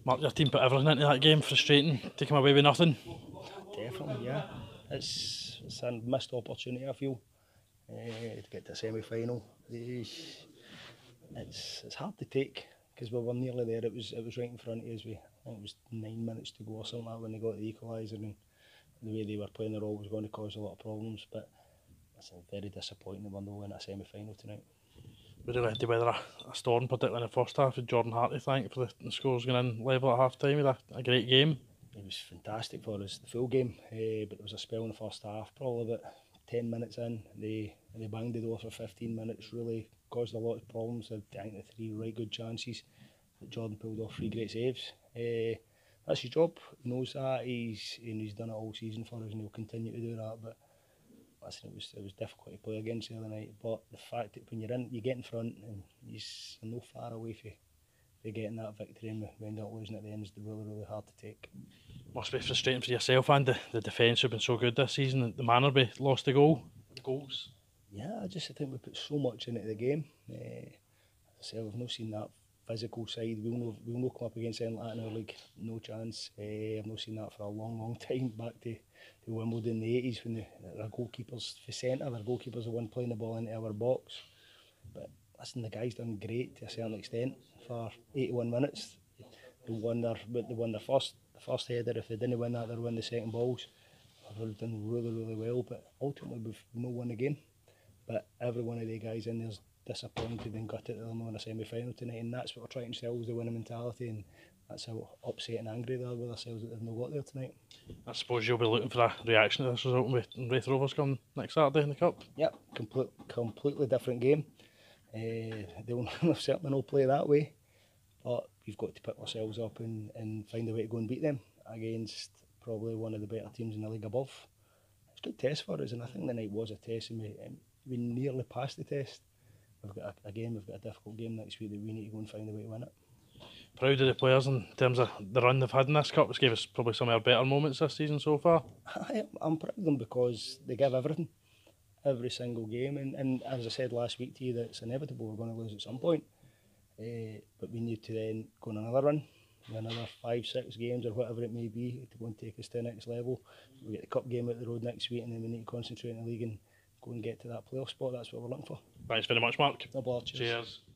Mark, your team put everything into that game, frustrating to come away with nothing. Definitely, yeah. It's a missed opportunity, I feel, to get to a semi-final. It's hard to take because we were nearly there. It was right in front of us. I think it was 9 minutes to go or something like that when they got the equaliser, and the way they were playing the role was going to cause a lot of problems. But it's very disappointing that we're not in a semi-final tonight. We really had to weather a storm, particularly in the first half, with Jordan Hart to thank for the scores going in level at half time. He had a great game. It was fantastic for us, the full game, but there was a spell in the first half, probably about 10 minutes in. They banged the door for 15 minutes, really caused a lot of problems. I think the three right good chances that Jordan pulled off, three great saves. That's his job, he knows that, he's done it all season for us and he'll continue to do that. But listen, it was difficult to play against the other night, but the fact that when you get in front and you're no far away from getting that victory and we end up losing at the end is really, really hard to take. Must be frustrating for yourself and the defence have been so good this season. The manner we lost the goals. Yeah, I think we put so much into the game. As I say, we've not seen that physical side. We'll not come up against anything like that in our league. No chance. I've not seen that for a long, long time. Back to Wimbledon in the 80s when our goalkeepers for centre, our goalkeepers are the one playing the ball into our box. But listen, the guys done great to a certain extent for 81 minutes. They won their first header. If they didn't win that, they'll win the second balls. We've done really, really well, but ultimately we've not won the game. But every one of the guys in there's disappointed and gutted that they're not in a semi-final tonight, and that's what we're trying to sell, is the winning mentality, and that's how upset and angry they are with ourselves that they've not got there tonight. I suppose you'll be looking for a reaction to this result when Wraith Rovers come next Saturday in the Cup. Yep, completely different game. They'll certainly not play that way, but we've got to pick ourselves up and find a way to go and beat them against probably one of the better teams in the league above. It's a good test for us, and I think the night was a test, and we nearly passed the test. We've got a difficult game next week that we need to go and find a way to win it. Proud of the players in terms of the run they've had in this Cup. It's gave us probably some of our better moments this season so far. I'm proud of them because they give everything, every single game, and as I said last week to you, that it's inevitable we're going to lose at some point. But we need to then go on another run, another 5-6 games or whatever it may be to go and take us to the next level. We get the cup game out the road next week, and then we need to concentrate on the league and go and get to that playoff spot. That's what we're looking for. Thanks very much, Mark. No bother. Cheers.